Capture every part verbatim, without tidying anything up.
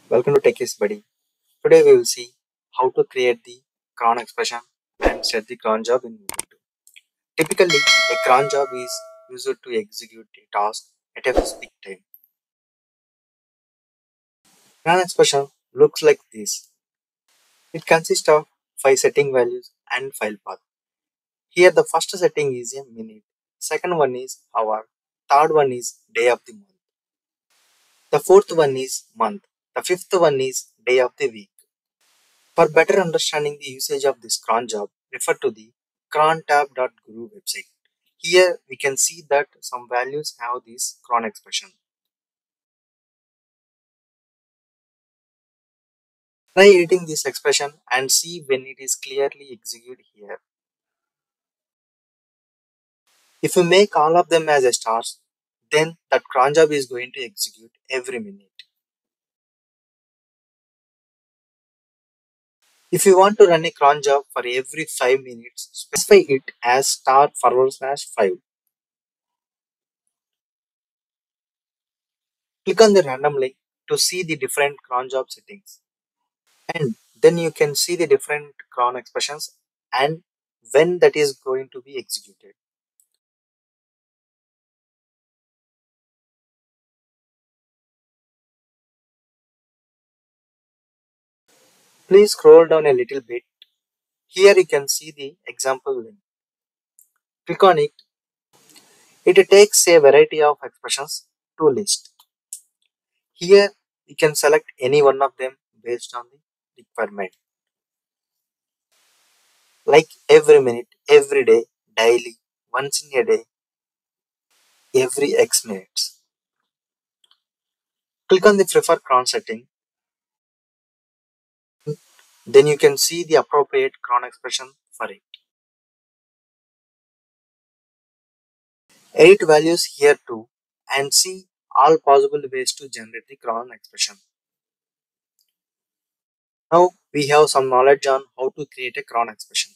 Welcome to Techies Buddy. Today we will see how to create the cron expression and set the cron job in Ubuntu. Typically, a cron job is used to execute a task at a specific time. Cron expression looks like this. It consists of five setting values and file path. Here the first setting is a minute, second one is hour, third one is day of the month, the fourth one is month, the fifth one is day of the week. For better understanding the usage of this cron job, refer to the crontab.guru website. Here we can see that some values have this cron expression. Try editing this expression and see when it is clearly executed here. If you make all of them as a stars, then that cron job is going to execute every minute. If you want to run a cron job for every five minutes, specify it as star forward slash five. Click on the random link to see the different cron job settings. And then you can see the different cron expressions and when that is going to be executed. Please scroll down a little bit. Here you can see the example link. Click on it. It takes a variety of expressions to list. Here you can select any one of them based on the requirement. Like every minute, every day, daily, once in a day, every X minutes. Click on the prefer cron setting. Then you can see the appropriate cron expression for it. Edit values here too and see all possible ways to generate the cron expression. Now we have some knowledge on how to create a cron expression.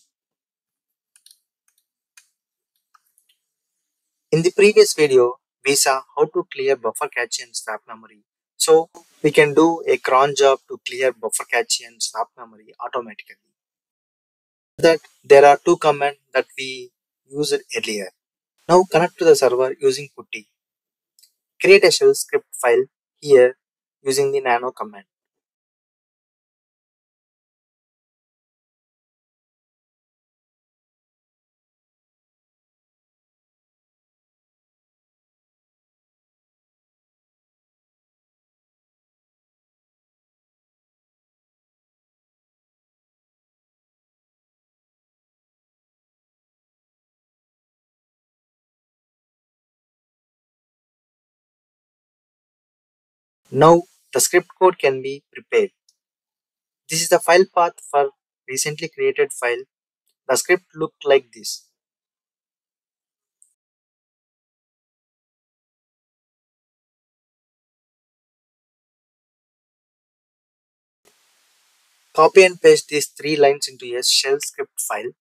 In the previous video, we saw how to clear buffer cache and swap memory. So we can do a cron job to clear buffer cache and swap memory automatically. That there are two commands that we used earlier. Now connect to the server using putty. Create a shell script file here using the nano command. Now the script code can be prepared. This is the file path for recently created file. The script looked like this. Copy and paste these three lines into a shell script file.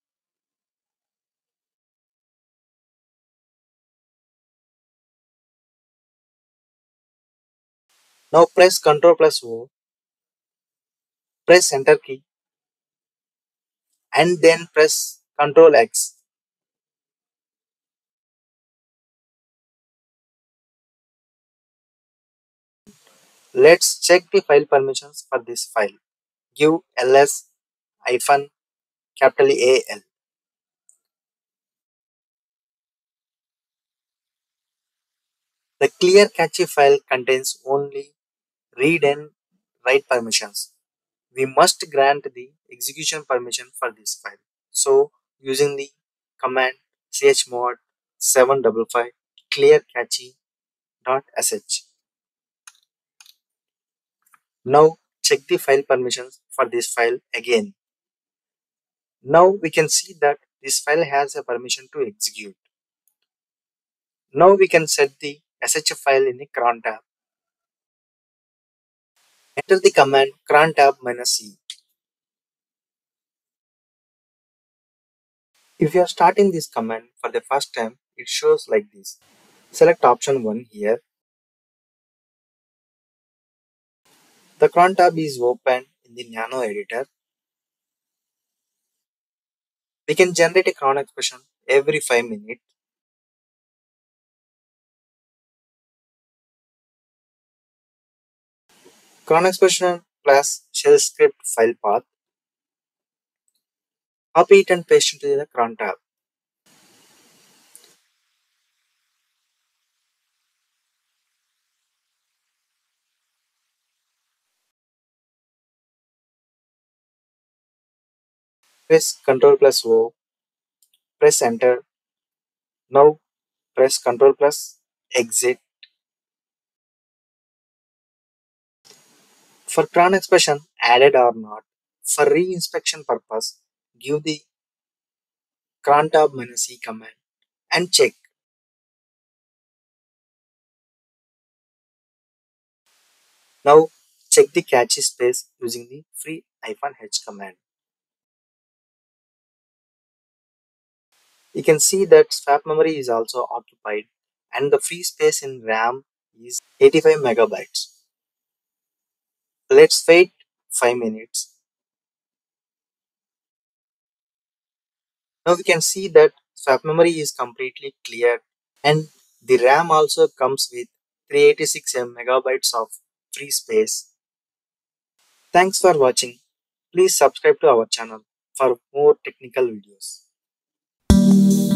Now press Ctrl plus O, press enter key and then press Ctrl X. Let's check the file permissions for this file. Give ls hyphen capital A L. The clear cache file contains only read and write permissions. We must grant the execution permission for this file. So using the command chmod seven five five clear cache dot sh. Now check the file permissions for this file again. Now we can see that this file has a permission to execute. Now we can set the sh file in the cron tab. Enter the command cron tab minus e. If you are starting this command for the first time, it shows like this. Select option one here. The cron tab is opened in the nano editor. We can generate a cron expression every five minutes. Cron expression plus shell script file path. Copy it and paste into the cron tab. Press Ctrl plus O. Press enter. Now press Ctrl plus exit. For cron expression added or not, for re-inspection purpose, give the cron tab minus e command and check. Now check the cache space using the free hyphen h command. You can see that swap memory is also occupied and the free space in RAM is eighty-five megabytes. Let's wait five minutes. Now we can see that swap memory is completely cleared and the RAM also comes with three hundred eighty-six megabytes of free space. Thanks for watching. Please subscribe to our channel for more technical videos.